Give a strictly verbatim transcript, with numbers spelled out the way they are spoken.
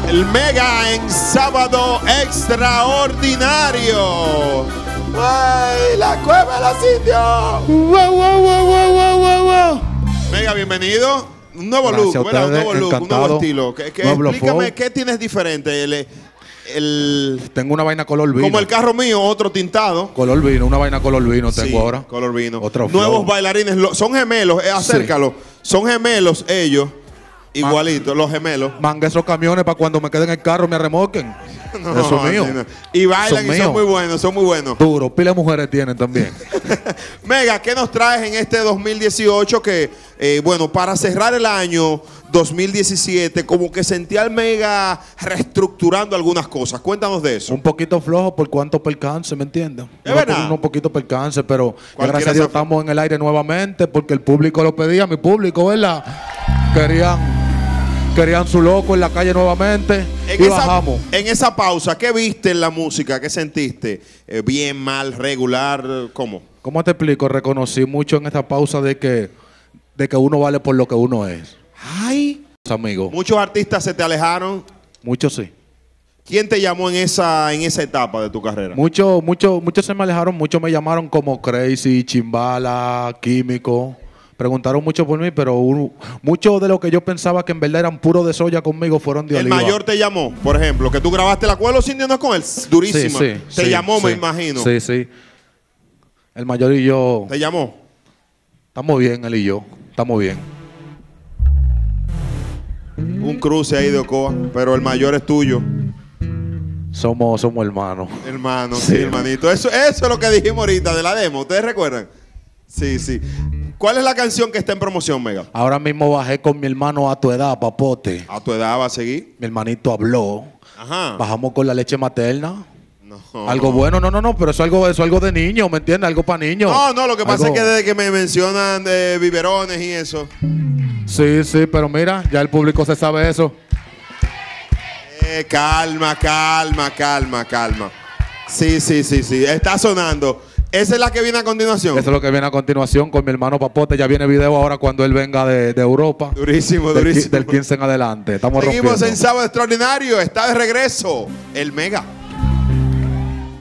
El Mega en Sábado Extraordinario. ¡Ay, la cueva de los indios! ¡Wow, wow, wow, wow, wow, wow, wow! Mega, bienvenido. Un nuevo Gracias look, ¿verdad? Un nuevo look, encantado. un nuevo estilo. ¿Qué, qué, Nuevo explícame, flow. ¿qué tienes diferente? El, el, Tengo una vaina color vino. como el carro mío, otro tintado. Color vino, una vaina color vino tengo Sí, ahora. color vino. Otro Nuevos flow. bailarines, lo- son gemelos, eh, acércalo. Son gemelos ellos, igualitos, los gemelos. Manga esos camiones para cuando me quede en el carro me remolquen. No, Eso es mío. así no. Y bailan Son y son míos. muy buenos, son muy buenos. Duro, pila de mujeres tienen también. Mega, ¿qué nos traes en este dos mil dieciocho? Que, eh, bueno, para cerrar el año dos mil diecisiete, como que sentí al Mega reestructurando algunas cosas. Cuéntanos de eso. Un poquito flojo por cuánto percance, ¿me entiendes? ¿Es Uno verdad? por uno poquito percance, pero ya Cualquiera gracias a Dios se- estamos en el aire nuevamente porque el público lo pedía, mi público, ¿verdad? Querían, querían su loco en la calle nuevamente En y esa, bajamos. en esa pausa, ¿qué viste en la música? ¿Qué sentiste? Eh, ¿Bien, mal, regular? ¿Cómo? ¿Cómo te explico? Reconocí mucho en esta pausa de que, de que uno vale por lo que uno es. Ay. Amigos, Muchos artistas se te alejaron. muchos sí. ¿Quién te llamó en esa, en esa etapa de tu carrera? Muchos, muchos, muchos se me alejaron, muchos me llamaron como Crazy, Chimbala, Químico. Preguntaron mucho por mí, pero uno- muchos de lo que yo pensaba que en verdad eran puros de soya conmigo fueron de El Oliva. mayor te llamó, por ejemplo, que tú grabaste la cueva de los indios no con él. Durísima. Sí, sí, te sí, llamó, me sí. imagino. Sí, sí. El mayor y yo, Te llamó. estamos bien, él y yo, estamos bien. Un cruce ahí de Ocoa, pero el mayor es tuyo, Somos, somos hermanos. hermano, sí, Sí. hermanito. Eso, eso es lo que dijimos ahorita de la demo. ¿Ustedes recuerdan? Sí, sí. ¿Cuál es la canción que está en promoción, Mega? Ahora mismo bajé con mi hermano a tu edad, papote. A tu edad va a seguir. Mi hermanito habló. Ajá. Bajamos con la leche materna. No. Algo bueno, no, no, no, pero eso es algo, eso es algo de niño, ¿me entiendes? Algo para niños. No, no, lo que pasa Algo- es que desde que me mencionan de biberones y eso. Sí, sí, pero mira, ya el público se sabe eso. Eh, calma, calma, calma, calma. Sí, sí, sí, sí. Está sonando. ¿Esa es la que viene a continuación? Eso es lo que viene a continuación con mi hermano Papote. Ya viene video ahora cuando él venga de, de Europa. Durísimo, Del, qui- durísimo. del quince en adelante. Estamos Seguimos rompiendo. en Sábado Extraordinario. Está de regreso el Mega.